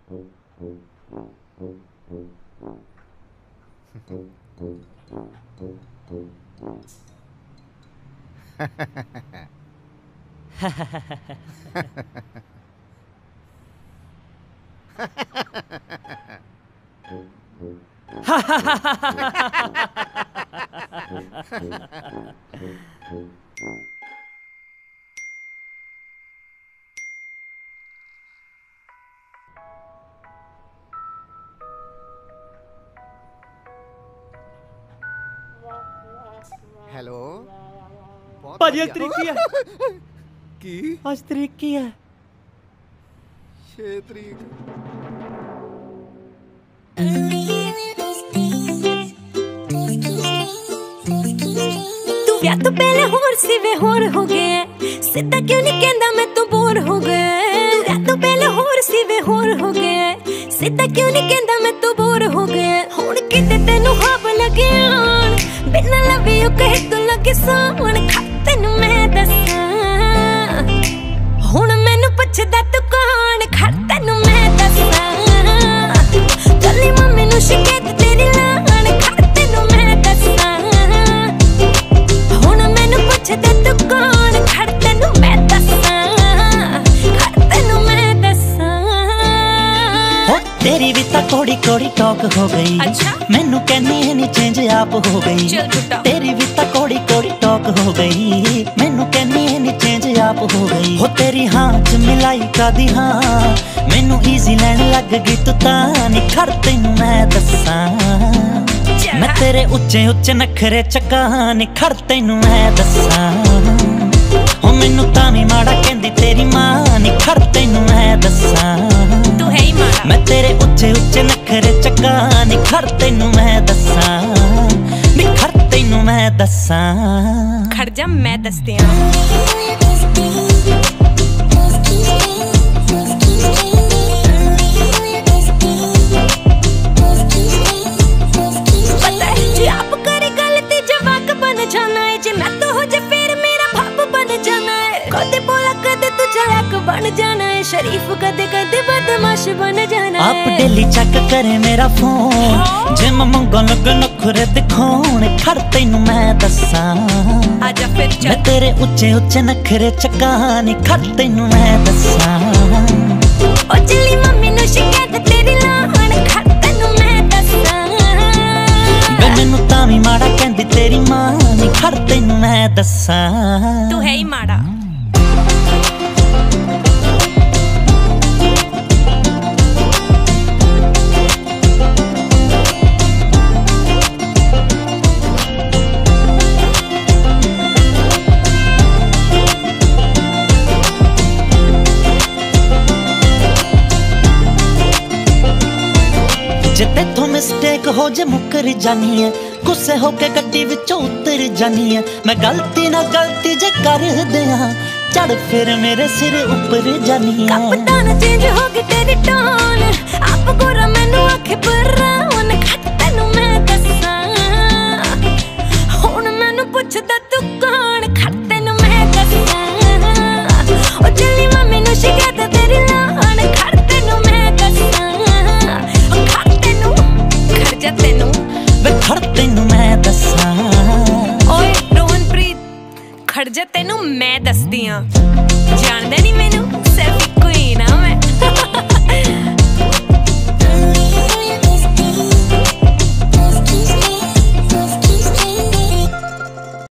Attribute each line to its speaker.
Speaker 1: Hello
Speaker 2: भाजी आज तरीक की है
Speaker 1: की
Speaker 2: आज तरीक की है
Speaker 1: 6 तरीक
Speaker 3: तू ब्याह तो पहले होर सिवे होर हो गए सीधा क्यों नहीं कहंदा मैं तो बोर हो गए तू ब्याह तो पहले होर सिवे होर हो गए सीधा क्यों नहीं कहंदा मैं तो बोर हो गए हुण किते तेनू हाब लगे आण बिना लवे यू कहे तो लगे सावन तैनू मैं दसां हुण मैनू पुछदा तू कौन खड़ तैनू मैं दसां चली मम्मी नू शिकायत तेरी लाण खड़ तैनू मैं दसां हुण मैनू पुछदा तू कौन खड़ तैनू मैं दसां खड़ तैनू मैं दसां
Speaker 2: हो तेरी भी ता कोड़ी कोड़ी टॉक हो गई
Speaker 3: अच्छा?
Speaker 2: मैनू कहनी है नी चेंज आप हो गई तेरी भी ता कोड़ी कोड़ी टॉक हो गई मैनू कहनी है नी चेंज आप हो गई हो तेरी हाँ च मिलाई कादी हाँ मैनू इजी लैन लग गई तू तां नी खड़ तैनू मैं दसां मैं तेरे उच्चे उच्चे नखरे चक्का नी खड़ तैनू मैं दसां हो मैनू तां वी माड़ा कहंदी तेरी मां नी खड़ तैनू मैं दसां
Speaker 3: तू है ही माड़ा
Speaker 2: मैं तेरे उच्चे उच्चे नखरे चक्का नी खड़ तैनू मैं दसां नी खड़ तैनू मैं दसां
Speaker 3: खड़ जा मैं दसदी हां जाना है जे मैं तो हो जे फिर मेरा भाप बन जाना है कदे बोला कदे तू चालाक बन जाना है शरीफ कदे कदे बदमाश बन जाना है
Speaker 2: आप डेली चेक करे मेरा फोन जे मैं मंगो लग नखरे दिखाने खड़ तैनू मैं दसां
Speaker 3: आजा फिर चल
Speaker 2: मैं तेरे उच्चे उच्चे नखरे चकानी खड़ तैनू मैं दसां
Speaker 3: ओ चली मम्मी नू शिकायत तेरी लाण खड़ तैनू मैं दसां
Speaker 2: बे मैनू तां वी माड़ा कहंदी तेरी मां नी खड़ तैनू मैं दसां
Speaker 3: तू है ही माड़ा
Speaker 2: जे तेथों मिस्टेक हो जे मुकर जानी है गुस्से होके गड्डी विचों उतर जानी है मैं गलती ना गलती जे कर दियां चढ़ फिर मेरे सिर ऊपर जानी है
Speaker 3: कप्तान चेंज हो गई तेरी टोन आप गोरा मैनू आखे ब्राउन खड़ तैनू मैं दसां हुण मैनू पुछदा तू कौन खड़ तैनू मैं दसां ओ चली मम्मी नू शिकायत तेरी लाण खड़ तैनू मैं दसां खड़ तैनू खड़ जा तैनू
Speaker 2: वे खड़ तैनू मैं दसां
Speaker 3: ओए रोहनप्रीत खड़ जा तैनू मैं दसदी हां जानदा नहीं मैनू सिर्फ इक्को ही ना मैं